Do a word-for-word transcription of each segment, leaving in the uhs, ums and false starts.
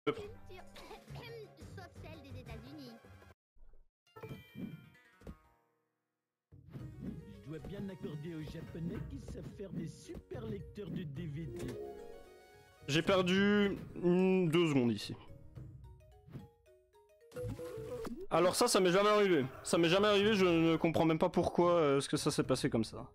Sauf celle des États-Unis. Je dois bien accorder aux Japonais qui savent faire des super lecteurs de D V D. J'ai perdu mm, deux secondes ici. Alors ça, ça m'est jamais arrivé. Ça m'est jamais arrivé, je ne comprends même pas pourquoi euh, est-ce que ça s'est passé comme ça.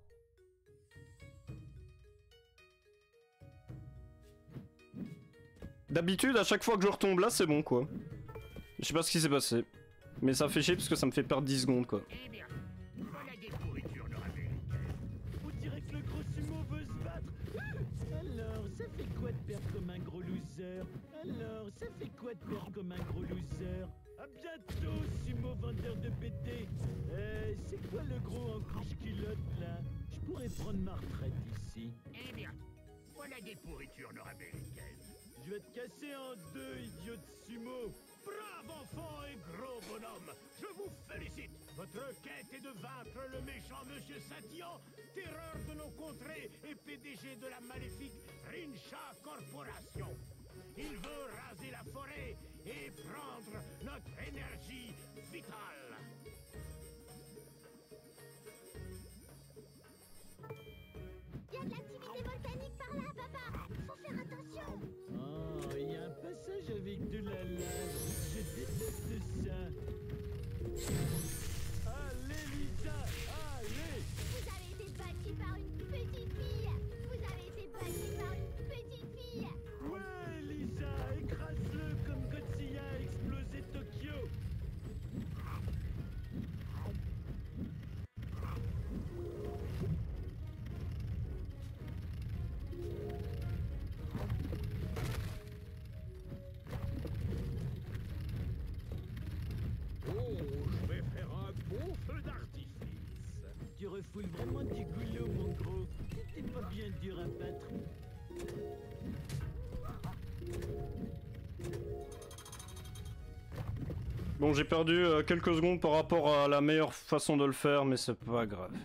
D'habitude, à chaque fois que je retombe là, c'est bon quoi. Je sais pas ce qui s'est passé. Mais ça fait chier parce que ça me fait perdre dix secondes quoi. Eh bien, voilà des pourritures nord-américaines. On dirait que le gros sumo veut se battre. Alors, ça fait quoi de perdre comme un gros loser? Alors, ça fait quoi de perdre comme un gros loser? À bientôt, sumo vendeur de B D. Euh, c'est quoi le gros en couche-culotte là? Je pourrais prendre ma retraite ici. Eh bien, voilà des pourritures nord-américaines. Je vais te casser en deux, idiot de sumo. Brave enfant et gros bonhomme, je vous félicite. Votre quête est de vaincre le méchant Monsieur Satillan, terreur de nos contrées et P D G de la maléfique Rincha Corporation. Il veut raser la forêt et prendre notre énergie vitale. Il y a de l'activité volcanique par là, papa. Faut faire attention. Oh, il y a un passage avec de la lave. Je déteste ça. Allez, Lisa, allez. Vous avez été bâti par une petite fille. Vous avez été bâti par une petite fille. Ouais, Lisa, écrase-le comme Godzilla a explosé Tokyo. Oh, je vais faire un beau feu d'artifice. Tu refoules vraiment du goulot, mon gros. T'es pas bien dur à battre. Bon, j'ai perdu euh, quelques secondes par rapport à la meilleure façon de le faire, mais c'est pas grave.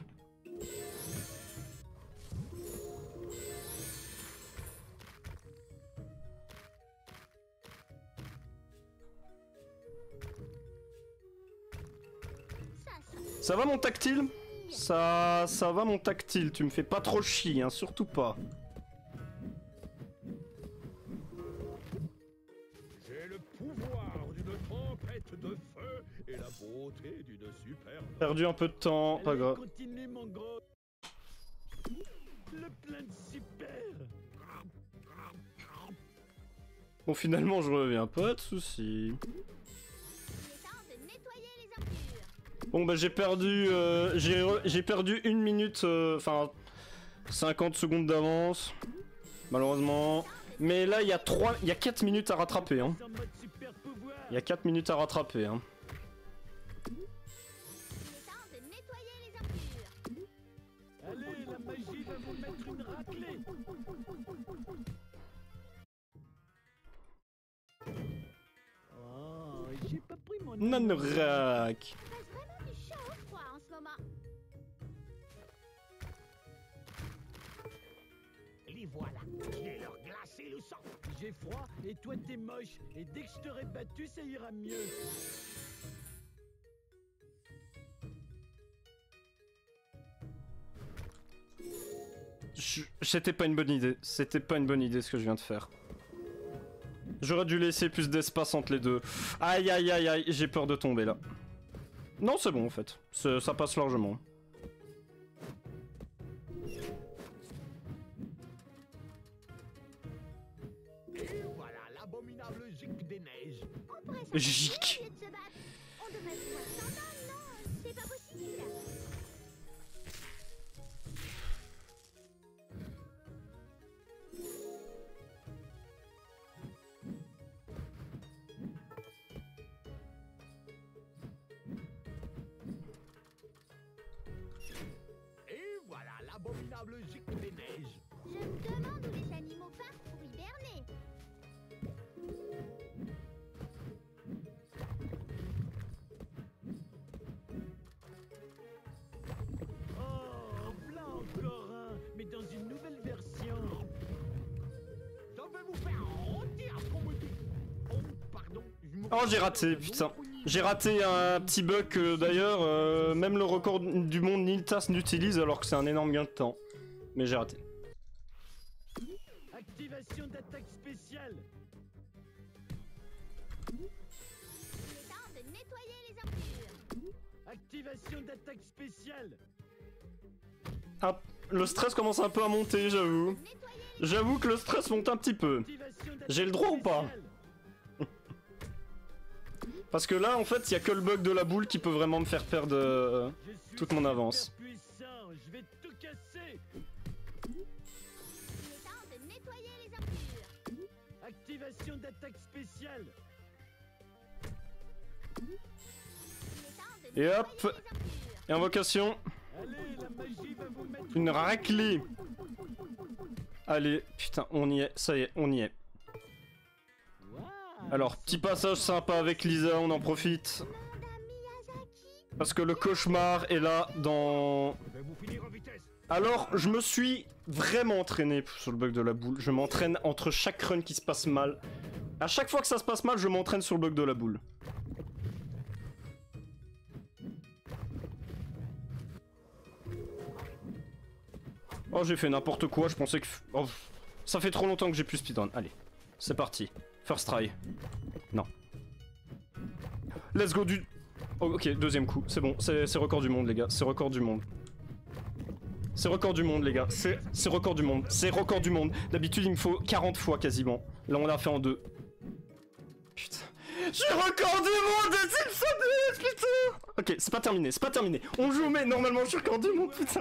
Ça, ça. Ça va mon tactile? Ça, ça va mon tactile, tu me fais pas trop chier, hein, surtout pas. J'ai le pouvoir d'une tempête de feu et la beauté d'une super... Perdu un peu de temps, pas Allez, grave. continue, mon gros. Le plein de super. Bon, finalement, je reviens, pas de soucis. Il est temps de nettoyer les ordures. Bon, bah, j'ai perdu, euh, j'ai re- j'ai perdu une minute, enfin, cinquante secondes d'avance, malheureusement. Mais là, il y a trois, il y a quatre minutes à rattraper, hein. En mode super pouvoir. Il y a quatre minutes à rattraper, hein. Il est temps de nettoyer les ordures. Allez, la magie va vous mettre une raclée. Oh, j'ai pas pris mon... Nanorak. Il passe vraiment du chaud au froid en ce moment. Les voilà, je vais leur glacer le sang. J'ai froid et toi t'es moche. Et dès que je t'aurai battu, ça ira mieux. Je- C'était pas une bonne idée. C'était pas une bonne idée ce que je viens de faire. J'aurais dû laisser plus d'espace entre les deux. Aïe aïe aïe aïe, j'ai peur de tomber là. Non, c'est bon en fait. C'est- Ça passe largement. Et voilà l'abominable gic des neiges. On pourrait s'amuser Gic. au lieu de se battre. On devrait pouvoir s'entendre, non? C'est pas possible. Et voilà l'abominable gic des neiges. Je me demande où les animaux partent pour hiberner. Oh, là encore un. Mais dans une nouvelle version. Je vais vous faire rôtir, comme on dit. Oh Oh, j'ai raté, putain. J'ai raté un petit bug que d'ailleurs, euh, même le record du monde Niltas n'utilise alors que c'est un énorme gain de temps. Mais j'ai raté. Activation d'attaque spéciale. Il est temps de nettoyer les ordures. Activation d'attaque spéciale. Ah, le stress commence un peu à monter, j'avoue. Nettoyer J'avoue que le stress monte un petit peu. Activation d'attaque J'ai le droit ou pas? spéciale. Parce que là, en fait, il y a que le bug de la boule qui peut vraiment me faire perdre euh, Je suis toute mon avance. super puissant, je vais tout casser. Il est temps de nettoyer les ordures. Activation d'attaque spéciale. Il est temps de Et nettoyer hop. les ordures. Et invocation, Allez, la magie va vous mettre une raclée. Allez, putain, on y est, ça y est, on y est. Waouh, Alors, petit passage sympa avec Lisa, on en profite. Monde à Miyazaki. Parce que le cauchemar est là dans... Je vais vous finir en vitesse. Alors, je me suis vraiment entraîné sur le bug de la boule. Je m'entraîne entre chaque run qui se passe mal. À chaque fois que ça se passe mal, je m'entraîne sur le bug de la boule. Oh, j'ai fait n'importe quoi, je pensais que... Oh, ça fait trop longtemps que j'ai plus speedrun. Allez, c'est parti. First try. Non. Let's go du... Oh, ok, deuxième coup, c'est bon, c'est record du monde les gars, c'est record du monde. C'est record du monde les gars, c'est record du monde, c'est record du monde. D'habitude il me faut quarante fois quasiment. Là on l'a fait en deux. Putain. Je suis record du monde et c'est le Simpsons, putain. Ok, c'est pas terminé, c'est pas terminé. On joue mais normalement je suis record du monde, putain.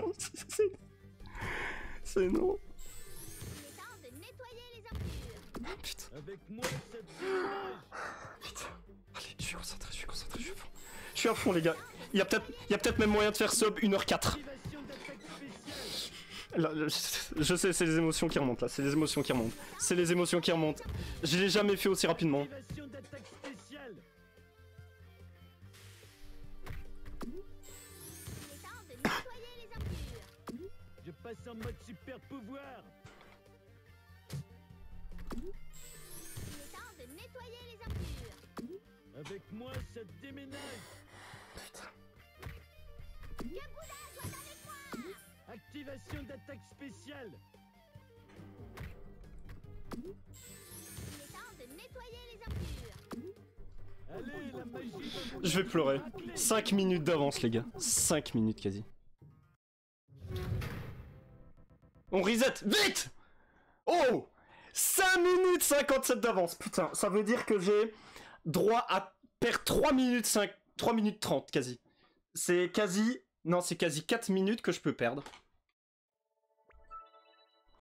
C'est non. Il est temps de nettoyer les ordures. Ah, putain, avec moi cette dommage. putain. Allez, je suis concentré, je suis concentré, je suis à fond. Je suis à fond les gars. Il y a peut-être peut peut moyen de faire sub une heure quatre. Activation d'attaque spéciale. Là, je, je sais, c'est les émotions qui remontent là, c'est les émotions qui remontent. C'est les émotions qui remontent. Je l'ai jamais fait aussi rapidement. Activation d'attaque spéciale. Il est temps de nettoyer les ordures. Je passe en mode super pouvoir. Il est temps de nettoyer les ordures. Avec moi ça déménage. Que Bouddha soit avec moi. Activation d'attaque spéciale. Il est temps de nettoyer les ordures. Allez, la magie va vous Je vais pleurer. cinq minutes d'avance les gars. cinq minutes quasi. On reset, vite. Oh, cinq minutes cinquante-sept d'avance. Putain, ça veut dire que j'ai droit à perdre trois minutes cinq, trois minutes trente quasi. C'est quasi... Non, c'est quasi quatre minutes que je peux perdre.